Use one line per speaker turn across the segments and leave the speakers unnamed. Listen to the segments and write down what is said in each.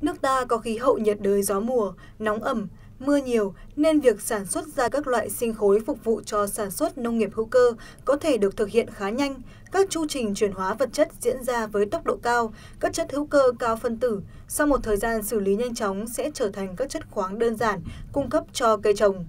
Nước ta có khí hậu nhiệt đới gió mùa, nóng ẩm, mưa nhiều nên việc sản xuất ra các loại sinh khối phục vụ cho sản xuất nông nghiệp hữu cơ có thể được thực hiện khá nhanh. Các chu trình chuyển hóa vật chất diễn ra với tốc độ cao, các chất hữu cơ cao phân tử sau một thời gian xử lý nhanh chóng sẽ trở thành các chất khoáng đơn giản cung cấp cho cây trồng.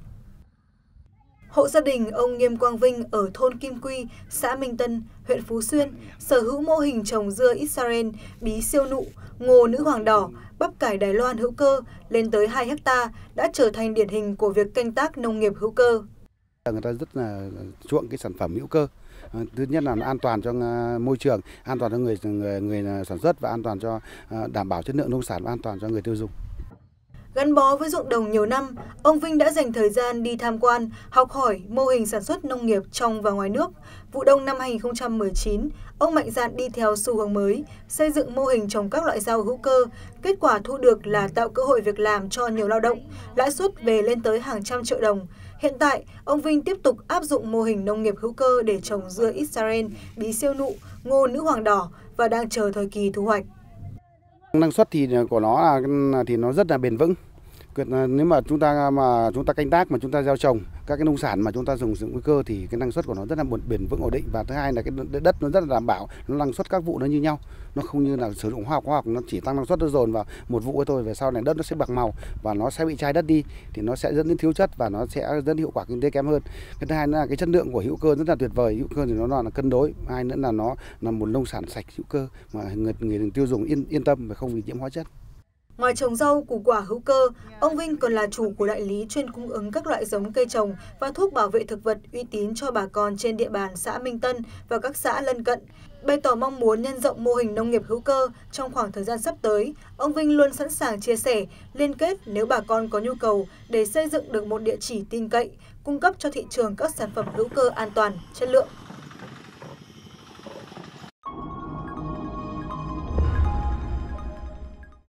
Hộ gia đình ông Nghiêm Quang Vinh ở thôn Kim Quy, xã Minh Tân, huyện Phú Xuyên, sở hữu mô hình trồng dưa Israel, bí siêu nụ, ngô nữ hoàng đỏ, bắp cải Đài Loan hữu cơ lên tới 2 ha đã trở thành điển hình của việc canh tác nông nghiệp hữu cơ.
Người ta rất là chuộng cái sản phẩm hữu cơ. Thứ nhất là nó an toàn cho môi trường, an toàn cho người sản xuất và an toàn cho đảm bảo chất lượng nông sản và an toàn cho người tiêu dùng.
Gắn bó với ruộng đồng nhiều năm, ông Vinh đã dành thời gian đi tham quan, học hỏi mô hình sản xuất nông nghiệp trong và ngoài nước. Vụ đông năm 2019, ông mạnh dạn đi theo xu hướng mới, xây dựng mô hình trồng các loại rau hữu cơ. Kết quả thu được là tạo cơ hội việc làm cho nhiều lao động, lãi suất về lên tới hàng trăm triệu đồng. Hiện tại, ông Vinh tiếp tục áp dụng mô hình nông nghiệp hữu cơ để trồng dưa Israel, bí siêu nụ, ngô nữ hoàng đỏ và đang chờ thời kỳ thu hoạch.
Năng suất của nó rất là bền vững. Nếu mà chúng ta canh tác mà chúng ta gieo trồng các cái nông sản mà chúng ta dùng hữu cơ thì cái năng suất của nó rất là bền vững ổn định, và thứ hai là cái đất nó rất là đảm bảo, nó năng suất các vụ nó như nhau, nó không như là sử dụng hóa học nó chỉ tăng năng suất nó dồn vào một vụ thôi, về sau này đất nó sẽ bạc màu và nó sẽ bị chai đất đi thì nó sẽ dẫn đến thiếu chất và nó sẽ dẫn đến hiệu quả kinh tế kém hơn. Cái thứ hai là cái chất lượng của hữu cơ rất là tuyệt vời, hữu cơ thì nó là cân đối, hai nữa là nó là một nông sản sạch hữu cơ mà người tiêu dùng yên tâm và không bị nhiễm hóa chất.
Ngoài trồng rau, củ quả hữu cơ, ông Vinh còn là chủ của đại lý chuyên cung ứng các loại giống cây trồng và thuốc bảo vệ thực vật uy tín cho bà con trên địa bàn xã Minh Tân và các xã lân cận. Bày tỏ mong muốn nhân rộng mô hình nông nghiệp hữu cơ trong khoảng thời gian sắp tới, ông Vinh luôn sẵn sàng chia sẻ, liên kết nếu bà con có nhu cầu để xây dựng được một địa chỉ tin cậy, cung cấp cho thị trường các sản phẩm hữu cơ an toàn, chất lượng.